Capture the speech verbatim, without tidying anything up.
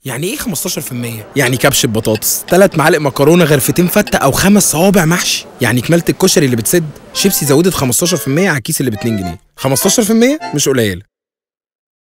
يعني ايه خمستاشر في المية؟ يعني كبش بطاطس، تلات معالق مكرونه، غرفتين فته او خمس صوابع محشي، يعني كمالة الكشري اللي بتسد. شيبسي زودت خمستاشر في المية على الكيس اللي ب اتنين جنيه. خمستاشر في المية مش قليل.